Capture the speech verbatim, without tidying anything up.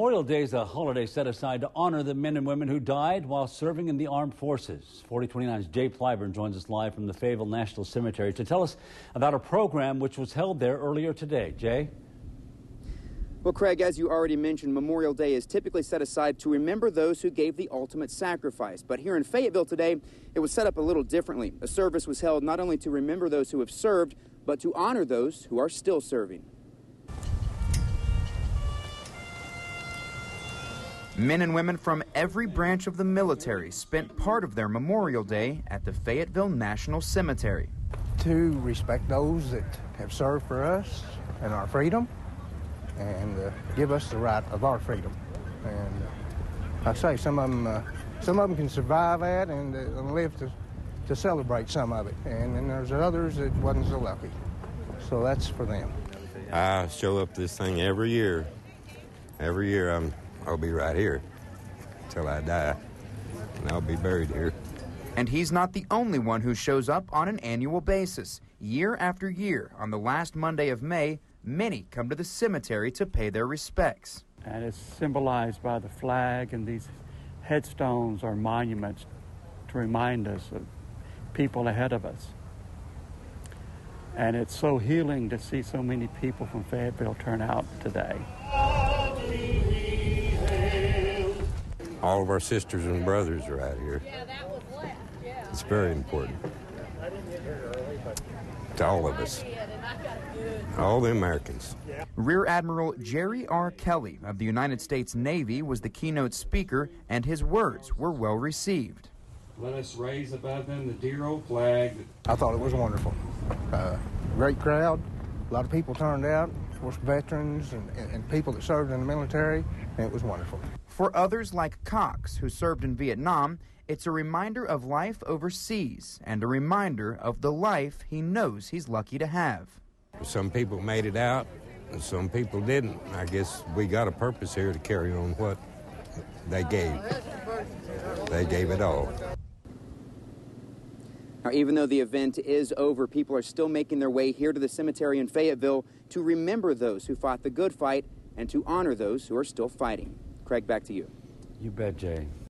Memorial Day is a holiday set aside to honor the men and women who died while serving in the armed forces. forty twenty-nine's Jay Plyburn joins us live from the Fayetteville National Cemetery to tell us about a program which was held there earlier today. Jay? Well, Craig, as you already mentioned, Memorial Day is typically set aside to remember those who gave the ultimate sacrifice. But here in Fayetteville today, it was set up a little differently. A service was held not only to remember those who have served, but to honor those who are still serving. Men and women from every branch of the military spent part of their Memorial Day at the Fayetteville National Cemetery. To respect those that have served for us and our freedom, and uh, give us the right of our freedom. And uh, I say some of them, uh, some of them can survive that and, uh, and live to, to celebrate some of it. And then there's others that wasn't so lucky. So that's for them. I show up this thing every year. Every year I'm, I'll be right here till I die, and I'll be buried here. And he's not the only one who shows up on an annual basis. Year after year, on the last Monday of May, many come to the cemetery to pay their respects. And it's symbolized by the flag, and these headstones are monuments to remind us of people ahead of us. And it's so healing to see so many people from Fayetteville turn out today. All of our sisters and brothers are out here. It's very important to all of us. All the Americans. Rear Admiral Jerry R. Kelly of the United States Navy was the keynote speaker, and his words were well received. Let us raise above them the dear old flag. I thought it was wonderful. Uh, great crowd. A lot of people turned out, of course, veterans and, and, and people that served in the military, and it was wonderful. For others like Cox, who served in Vietnam, it's a reminder of life overseas and a reminder of the life he knows he's lucky to have. Some people made it out, and some people didn't. I guess we got a purpose here to carry on what they gave. They gave it all. Now, even though the event is over, people are still making their way here to the cemetery in Fayetteville to remember those who fought the good fight and to honor those who are still fighting. Craig, back to you. You bet, Jay.